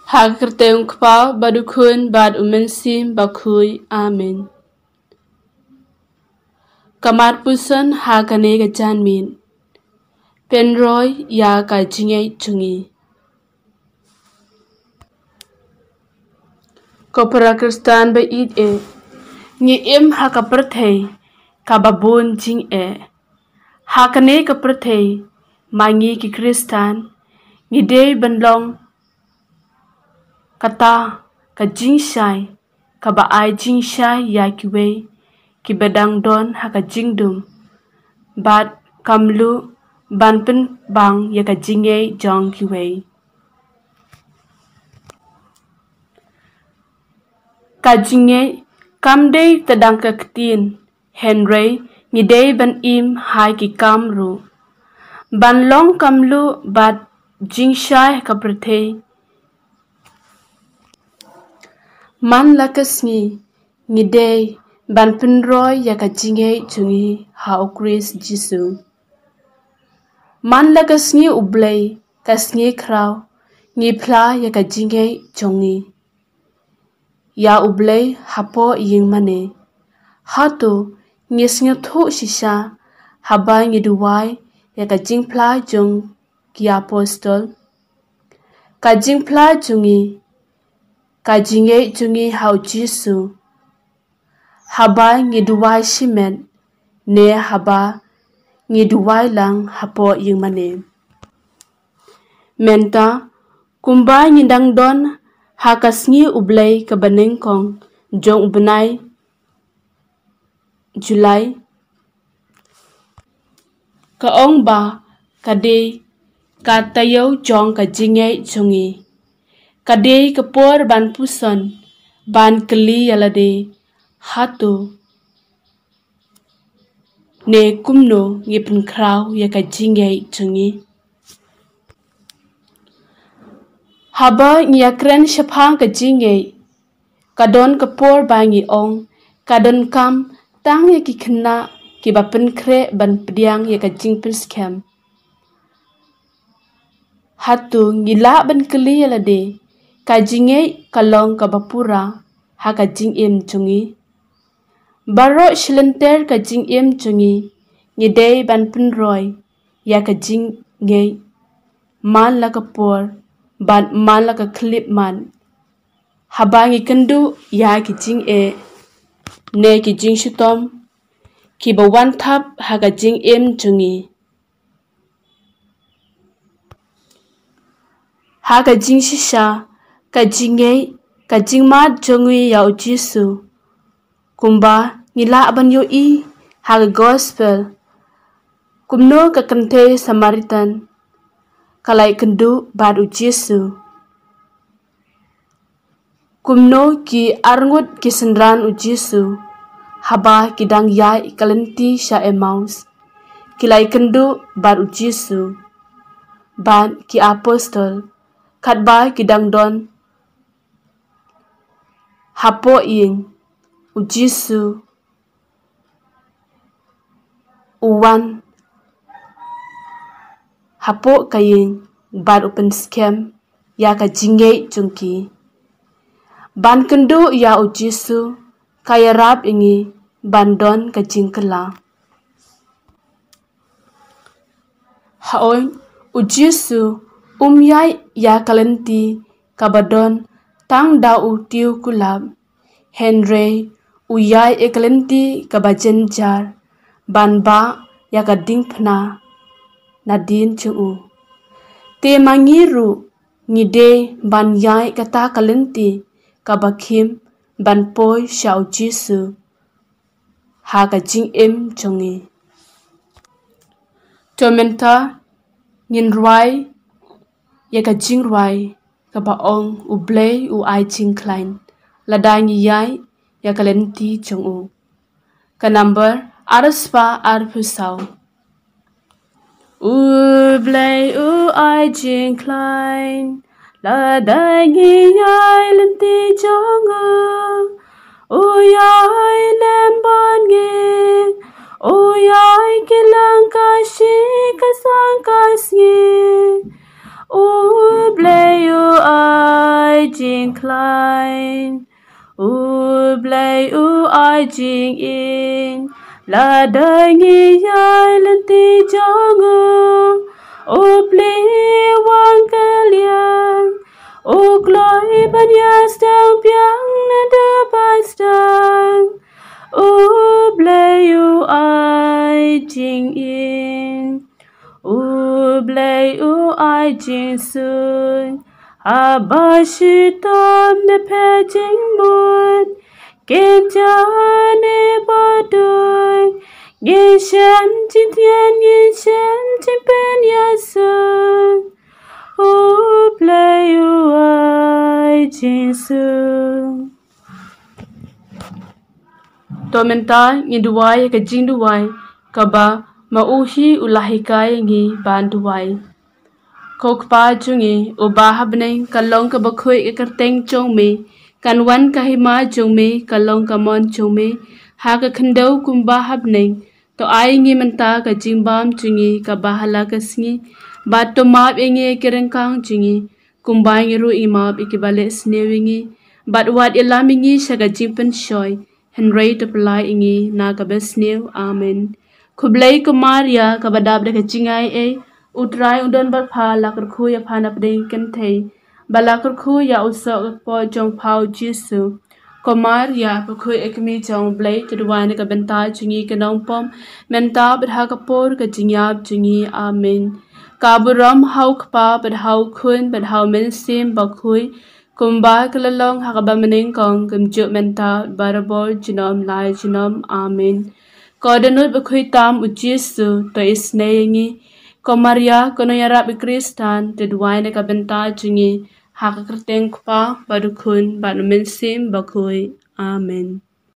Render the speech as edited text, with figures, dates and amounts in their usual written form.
Hagerteung kpa badukun bad umensim bakui. Amen. Kamar pusan hakane gajan min. Penroy ya ka jingay chungi. Kopra Kristan ba id e. Ni im haka perthei kababun jing e. Hakane ka perthei mangi ki Kristan. Ni day banlong kata ka jing shai ka ba ai jing shai ya kiwe ki bedang don haka jingdum bat kamlu ban pen bang ya ka jingay jong kiwe ka jingay kam day tadang ka ketin Henry ni day ban im hai ki kamru ban long kamlu bat jing shai ka perthei man lakas ni day ban penroy ya ka jingay chungi hau Chris Jisu. Man lakas ni ublay kas ni kraw ni pla ya ka jingay chungi. Ya ublay hapo ying mane. Hatu ngis thu shisha haba jingduwai ya ka jing pla jung ki apostol. Ka jing pla chungi. Ka jingay chungi hau Jisu. Haba jingduwai shimen ne haba jingduwai lang hapo yung mane. Menta kumba nyindang don hakas ngi ublay kabaning kong jong ubnay July. Kaong ba kade katayaw jong ka jingay chungi. Kade kapor ban puson ban keli yalade hatu ne kumno ngipin kraw ya ka jingay chungi. Haba ngiyakren syapang ka jingay kadon kapor bangi ong kadon kam tang ya ki kena ki bapen kre ban pediang ya ka jingpin skem. Hatu ngila ban keli yalade ka jingay kalong ka bapura ha ka jing im chungi. Baro shilenter ka jing im chungi ngidey ban penroy ya ka jing ngay man la kapor ban man la ka klip man. Habangi kendu ya ki jing e ne ki jing shutom ki bawan thap ha ka jing im chungi. Ha ka jing shisha ka jingay ka jing mat chungi ya Jisu. Kumba ngila ban yo I ha gospel kumno ka kante Samaritan kalai kendu badu Jisu kumno ki arngut ki sendran Jisu haba kidang yai kalenti sha Emmaus kilai kendu badu Jisu ban ki apostol katba kidang don hapo ing Jisu uwan hapo kaying bad open scam ya ka jingay chungki ban kendu ya Jisu kaya rap ingi bandon ka jingkela haoy Jisu yai ya kalenti kabadon tang dau tiu kulab Henry uyai ekalenti kabajen jar ban ba ya ka dingpna nadin chungu te mangiru ngide ban yai kata kalenti kabakim ban poi shau Jisu ha ka jing im chungi tomenta nginrwai ya ka jingwai kabaong ublay u ai jing klein ladang yai ya kalenti chungu ka number araspa arpusau ublay u ai jing klein ladang yai lenti chungu u yai lembon ge u yai kilang kashi kasang kasi ublay u ai incline. Blay ai jing in la dai ngi yai lên ti jong play wang ka liang gloi ban ya stang piang na de bai stang blay ai jing in blay ai jing soon ba shi tom de pe jing mon gen cha ne ba doi gen shan jin tian gen shan jin pen ya sun blay ai jing soon Tomenta jingduwai ka jingduwai ka ba mauhi ulahikai ngi banduwai kokpa jungi uba habneng kalong ka bakhoi ka teng chong me kanwan ka hima chong me kalong ka mon chong me ha ka khandau kumba habneng to ai ngi menta ka jingbam jungi ka bahala ka sngi ba to map ngi kerengkang jungi kumbai ngi ru imap ikibale snewingi bat wat ilamingi shaga jimpen shoy henry to plai ngi na ka besnew amen kublai kumaria ka badab de ka jingai utrai udon barpha lakar khu ya phana pding kan thei balakar khu ya usok po jong phau jisu komar ya pakhu ekmi jong blai tudwan ka benta chungi kanong pom menta bdha ka por ka jingyap chungi amen kaburam hauk pa badhau khun badhau men sim bakhui kumba kalalong hakaba mening kong kumju menta barabol jinom lai jinom amen kodanut bakhui tam ujisu to isneyengi Komaria kono yarap Kristan tidwai na kabenta jungi hakakerteng pa badukun banumensim bakui amen.